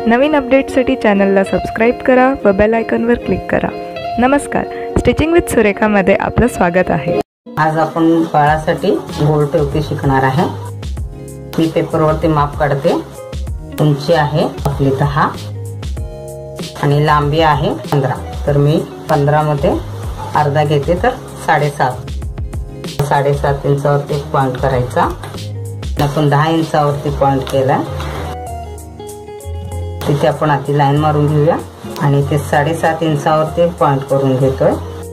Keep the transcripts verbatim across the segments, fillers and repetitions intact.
नवीन अपडेट्ससाठी चॅनलला सबस्क्राईब करा व बेल आयकॉनवर क्लिक करा। नमस्कार, स्टिचिंग विथ सुरेखामध्ये आपलं स्वागत आहे। आज आपण बाळासाठी गोल टोपी शिकणार आहे। मी पेपरवरती माप काढते। उंची आहे आपली दहा आणि लांबी आहे पंधरा। तर मी पंधरा मध्ये अर्धा घेते तर साडेसात साडेसात इंचावरती पॉइंट करायचा। आपण दहा इंचावरती पॉइंट केला, तिथे आपण आधी लाईन मारून घेऊया आणि ते साडेसात इंचावरती पॉइंट करून घेतोय।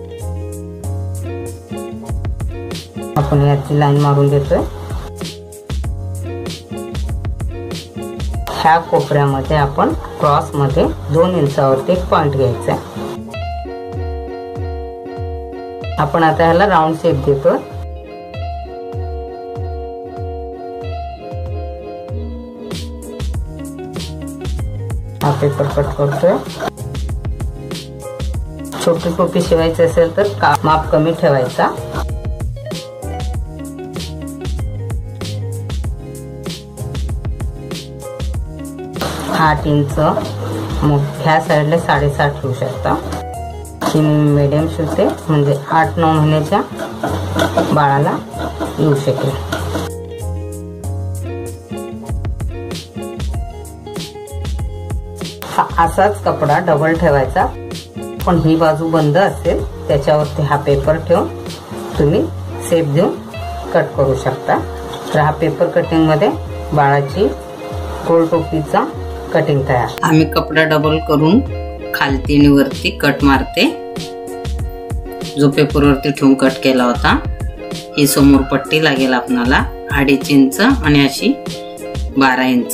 आपण याची लाईन मारून घेतोय। ह्या कोपऱ्यामध्ये आपण क्रॉस मध्ये दोन इंचावरती एक पॉइंट घ्यायचा। आपण आता ह्याला राउंड शेप देतोय। हा पेपर कट करतोय। छोटी टोपी शिवायची असेल तर माप कमी ठेवायचा। आठ इंच मोठ्या साईडला साडेसात ठेवू शकता। ही मीडियम शिवते म्हणजे आठ नऊ महिन्याच्या बाळाला येऊ शकेल। हा असाच कपडा डबल ठेवायचा, पण ही बाजू बंद असेल त्याच्यावरती हा पेपर ठेवून तुम्ही शेप देऊन कट करू शकता। तर हा पेपर कटिंग मध्ये बाळाची गोल टोपीचा कटिंग तयार। आम्ही कपडा डबल करून खालती आणि वरती कट मारते। जो पेपर वरती ठेवून कट केला होता ही समोर पट्टी लागेल आपल्याला अडीच इंच आणि अशी बारा इंच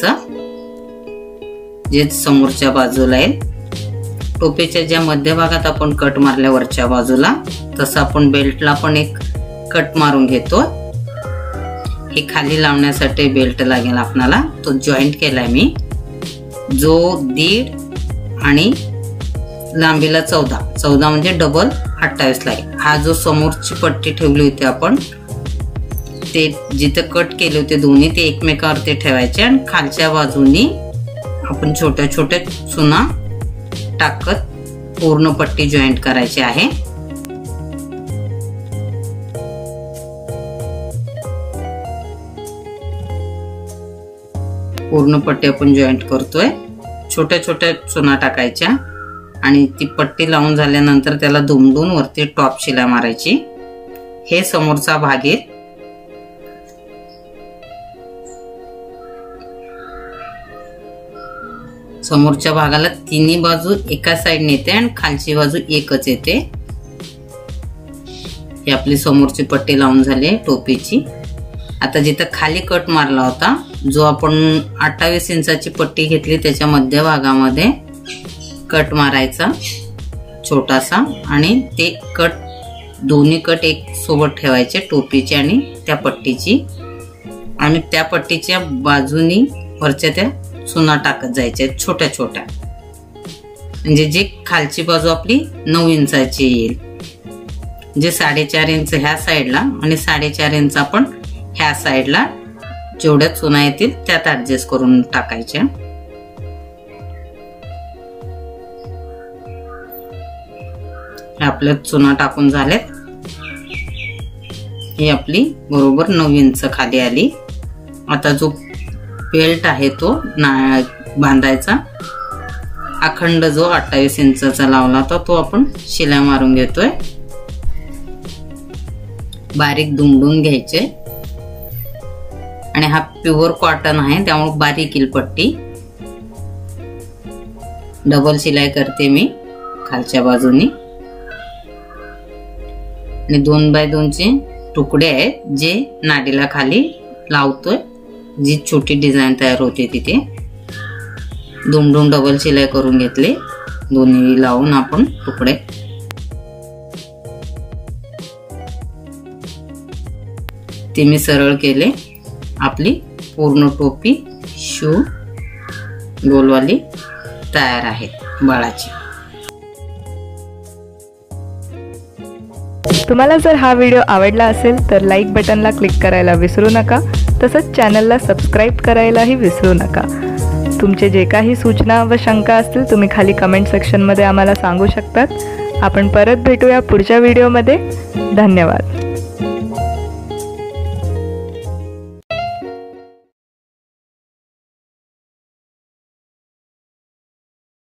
जे समोरच्या बाजूला आहे। टोपीच्या ज्या मध्यभागात आपण कट मारल्या वरच्या बाजूला तसं आपण बेल्टला पण एक कट मारून घेतो। हे खाली लावण्यासाठी बेल्ट लागेल आपल्याला, तो जॉईंट केलाय मी। जो दीड आणि लांबीला चौदा चौदा म्हणजे डबल अठ्ठावीस लागेल। हा जो समोरची पट्टी ठेवली होती आपण ते जिथे कट केले होते दोन्ही ते एकमेकावरती ठेवायचे आणि खालच्या बाजूनी आपण छोट्या छोट्या चुना टाकत पूर्ण पट्टी जॉईंट करायची आहे। पूर्ण पट्टी आपण जॉईंट करतोय। छोट्या छोट्या चुना टाकायच्या आणि ती पट्टी लावून झाल्यानंतर त्याला दुमडून वरती टॉप शिलाई मारायची। हे समोरचा भाग आहे। समोरच्या भागाला तिन्ही बाजू एका साइडने येते आणि खालची बाजू एकच येते। ही आपली समोरची पट्टी लावून झाली टोपीची। आता जिथं खाली कट मारला होता जो आपण अठ्ठावीस इंचाची पट्टी घेतली त्याच्या मध्य भागामध्ये कट मारायचा छोटासा आणि ते कट दोन्ही कट एक सोबत ठेवायचे टोपीची आणि त्या पट्टीची आणि त्या पट्टीच्या बाजूनी वरच्या त्या चुना टाकत जायचे छोट्या छोट्या, म्हणजे जे खालची बाजू आपली नऊ इंचाची येईल। जे साडेचार इंच ह्या साईडला आणि साडेचार इंच आपण ह्या साईडला जेवढ्या चुना येतील त्यात ऍडजस्ट करून टाकायच्या। आपल्या चुना टाकून झाल्यात। ही आपली बरोबर नऊ इंच खाली आली। आता जो बेल्ट आहे तो बांधायचा अखंड जो अठ्ठावीस इंचाचा लावला होता तो आपण शिलाई मारून घेतोय। बारीक दुमडून घ्यायचे आणि हा प्युअर कॉटन आहे त्यामुळे बारीक येईल पट्टी। डबल शिलाई करते मी खालच्या बाजूनी आणि दोन बाय दोनचे तुकडे आहेत जे नाडीला खाली लावतोय। जी छोटी डिझाईन तयार होते तिथे दुमडून डबल शिलाई करून घेतले। दोन्ही लावून आपण तुकडे ते मी सरळ केले। आपली पूर्ण टोपी शू गोलवाली तयार आहे बाळाची। तुम्हाला जर हा व्हिडिओ आवडला असेल तर लाईक बटनला क्लिक करायला विसरू नका। तसंच चॅनलला सबस्क्राईब करायलाही विसरू नका। तुमचे जे काही सूचना व शंका असतील तुम्ही खाली कमेंट सेक्शनमध्ये आम्हाला सांगू शकतात. आपण परत भेटूया पुढच्या व्हिडिओमध्ये. धन्यवाद.